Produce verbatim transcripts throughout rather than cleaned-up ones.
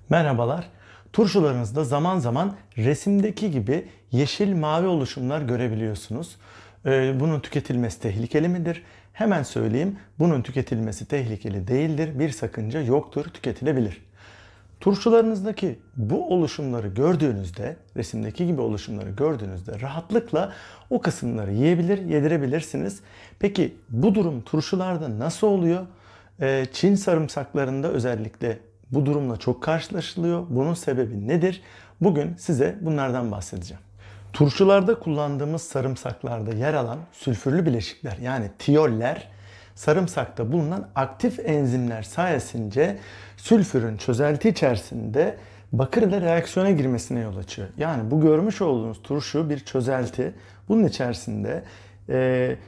Merhabalar. Turşularınızda zaman zaman resimdeki gibi yeşil mavi oluşumlar görebiliyorsunuz. Ee, Bunun tüketilmesi tehlikeli midir? Hemen söyleyeyim. Bunun tüketilmesi tehlikeli değildir. Bir sakınca yoktur. Tüketilebilir. Turşularınızdaki bu oluşumları gördüğünüzde, resimdeki gibi oluşumları gördüğünüzde rahatlıkla o kısımları yiyebilir, yedirebilirsiniz. Peki bu durum turşularda nasıl oluyor? Ee, Çin sarımsaklarında özellikle bu durumla çok karşılaşılıyor. Bunun sebebi nedir? Bugün size bunlardan bahsedeceğim. Turşularda kullandığımız sarımsaklarda yer alan sülfürlü bileşikler yani tiyoller sarımsakta bulunan aktif enzimler sayesinde sülfürün çözelti içerisinde bakır ile reaksiyona girmesine yol açıyor. Yani bu görmüş olduğunuz turşu bir çözelti. Bunun içerisinde e,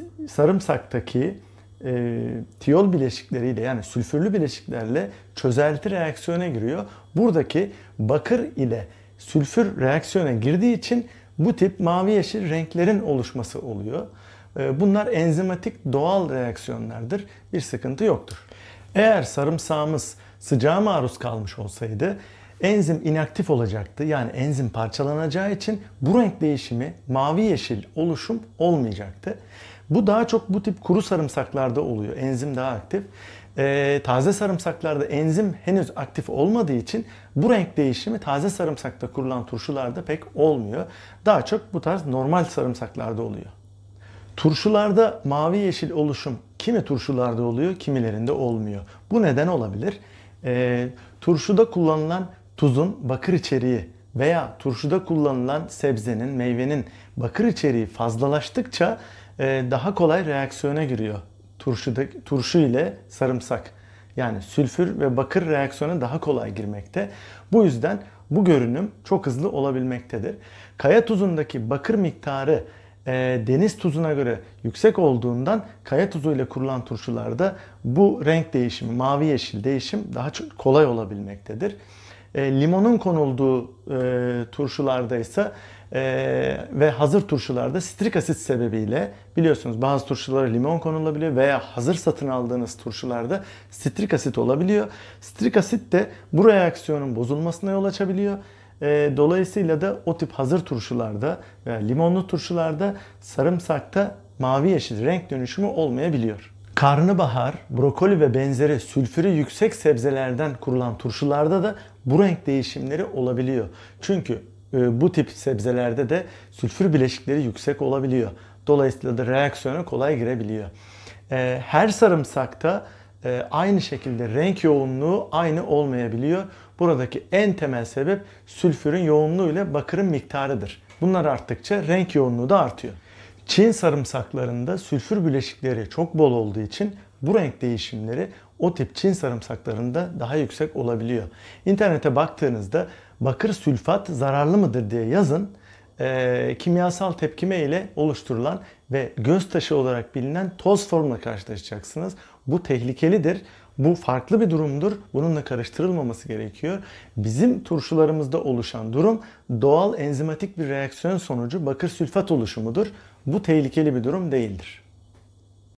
sarımsaktaki e, tiyol bileşikleriyle yani sülfürlü bileşiklerle çözelti reaksiyona giriyor. Buradaki bakır ile sülfür reaksiyona girdiği için bu tip mavi yeşil renklerin oluşması oluyor. Bunlar enzimatik doğal reaksiyonlardır. Bir sıkıntı yoktur. Eğer sarımsağımız sıcağa maruz kalmış olsaydı enzim inaktif olacaktı. Yani enzim parçalanacağı için bu renk değişimi mavi yeşil oluşum olmayacaktı. Bu daha çok bu tip kuru sarımsaklarda oluyor. Enzim daha aktif. Ee, taze sarımsaklarda enzim henüz aktif olmadığı için bu renk değişimi taze sarımsakta kurulan turşularda pek olmuyor. Daha çok bu tarz normal sarımsaklarda oluyor. Turşularda mavi yeşil oluşum kimi turşularda oluyor, kimilerinde olmuyor. Bu neden olabilir? E, turşuda kullanılan tuzun bakır içeriği veya turşuda kullanılan sebzenin, meyvenin bakır içeriği fazlalaştıkça e, daha kolay reaksiyona giriyor. Turşuda, turşu ile sarımsak. Yani sülfür ve bakır reaksiyona daha kolay girmekte. Bu yüzden bu görünüm çok hızlı olabilmektedir. Kaya tuzundaki bakır miktarı E, deniz tuzuna göre yüksek olduğundan kaya tuzu ile kurulan turşularda bu renk değişimi, mavi yeşil değişim daha çok kolay olabilmektedir. E, limonun konulduğu e, turşularda ise e, ve hazır turşularda sitrik asit sebebiyle biliyorsunuz bazı turşulara limon konulabiliyor veya hazır satın aldığınız turşularda sitrik asit olabiliyor. Sitrik asit de bu reaksiyonun bozulmasına yol açabiliyor. Dolayısıyla da o tip hazır turşularda veya limonlu turşularda sarımsakta mavi yeşil renk dönüşümü olmayabiliyor. Karnabahar, brokoli ve benzeri sülfürü yüksek sebzelerden kurulan turşularda da bu renk değişimleri olabiliyor. Çünkü bu tip sebzelerde de sülfür bileşikleri yüksek olabiliyor. Dolayısıyla da reaksiyona kolay girebiliyor. Her sarımsakta aynı şekilde renk yoğunluğu aynı olmayabiliyor. Buradaki en temel sebep sülfürün yoğunluğu ile bakırın miktarıdır. Bunlar arttıkça renk yoğunluğu da artıyor. Çin sarımsaklarında sülfür bileşikleri çok bol olduğu için bu renk değişimleri o tip Çin sarımsaklarında daha yüksek olabiliyor. İnternete baktığınızda bakır sülfat zararlı mıdır diye yazın. E, kimyasal tepkime ile oluşturulan ve göz taşı olarak bilinen toz formla karşılaşacaksınız. Bu tehlikelidir. Bu farklı bir durumdur. Bununla karıştırılmaması gerekiyor. Bizim turşularımızda oluşan durum doğal enzimatik bir reaksiyon sonucu bakır sülfat oluşumudur. Bu tehlikeli bir durum değildir.